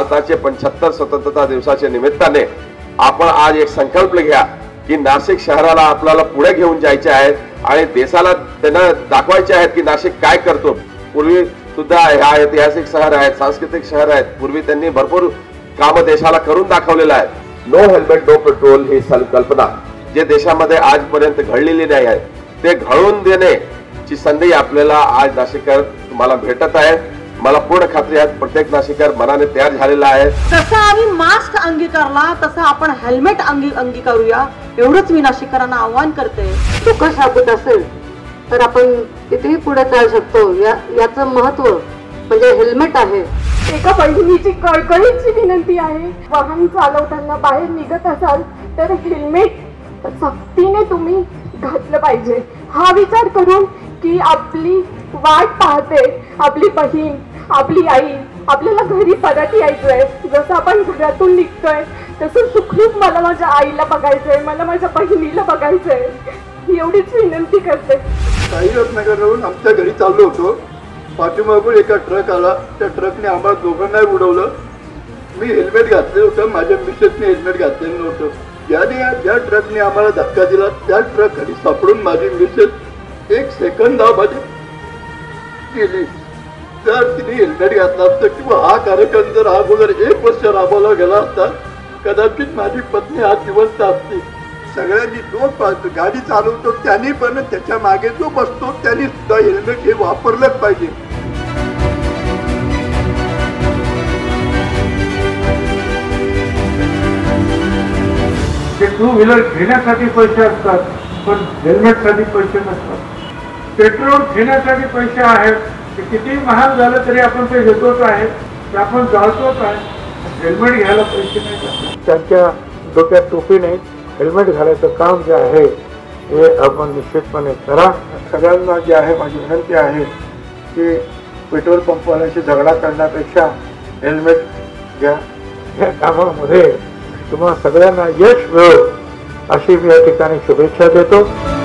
भारताचे 75 स्वतंत्रता दिवसाच्या निमित्ताने आपण आज एक संकल्प घ्या की नाशिक शहराला आपल्याला पुढे घेऊन जायचे आहे आणि देशाला त्यांना दाखवायचे आहेत की नाशिक काय करतो। पूर्वी सुद्धा हा ऐतिहासिक शहर आहे, सांस्कृतिक शहर आहे, पूर्वी त्यांनी भरपूर काम देशाला करून दाखवलेलं आहे। नो हेल्मेट नो पेट्रोल ही संकल्पना जे देशामध्ये आजपर्यंत घडलेली नाही आहे ते घडवून देण्याची संधी आपल्याला आज नाशिककर तुम्हाला भेटत आहे। मला पूर्ण खात्री आहे प्रत्येक नाशिककर मनाने तयार झालेला आहे। जसं आम्ही मास्क अंगीकारला तसं आपण हेल्मेट अंगीकारूया एवढंच मी नाशिककरांना आव्हान करते। धोका सापडत असेल तर आपण कितीही पुढे चालू शकतो, याचं महत्त्व म्हणजे हेल्मेट आहे। एका बहिणीची कळकळीची विनंती आहे, वाहन चालवताना बाहेर निघत असाल तर हेल्मेट सक्तीने तुम्ही घातलं पाहिजे। हा विचार करून की आपली वाट पाहते आपली बहीण, आपली आई, आपल्याला घरी परत यायचंय। जसं आपण घरातून निघतोय तसं सुखरूप मला माझ्या आईला बघायचंय, मला माझ्या बहिणीला बघायचंय, एवढीच विनंती करते। नगरवरून आमच्या घरी चाललो होतो, पाठीमागून एका ट्रक आला, त्या ट्रकने आम्हाला दोघांनाही उडवलं। मी हेल्मेट घातलं होतं, माझ्या मिसेसने हेल्मेट घातलेलं नव्हतं। ज्या ट्रकने आम्हाला धक्का दिला त्या ट्रक खाली सापडून माझी मिसेस 1 सेकंदामध्ये गेली। जर तिने हेल्मेट घातलं असतं किंवा हा कार्यक्रम जर अगोदर 1 वर्ष राबवला गेला असता कदाचित माझी पत्नी आज जिवंत असती। सगळ्यांनी जो गाडी चालवतो त्यांनी पण त्याच्या मागे जो बसतो त्यांनी सुद्धा हेल्मेट हे वापरलंच पाहिजे। टू व्हीलर घेण्यासाठी पैसे असतात पण हेल्मेटसाठी पैसे नसतात। पेट्रोल घेण्यासाठी पैसे आहेत, ते किती महाग झालं तरी आपण ते घेतोच आहे, ते आपण जाळतोच आहे। हेल्मेट घ्यायला पैसे नाही, त्यांच्या डोक्यात टोपी नाही, हेल्मेट घालायचं काम जे आहे हे आपण निश्चितपणे करा। सगळ्यांना जे आहे माझी विनंती आहे की पेट्रोल पंपवाल्यांशी झगडा करण्यापेक्षा हेल्मेट घ्या। या कामामध्ये तुम्हाला सगळ्यांना यश मिळो अशी मी या ठिकाणी शुभेच्छा देतो।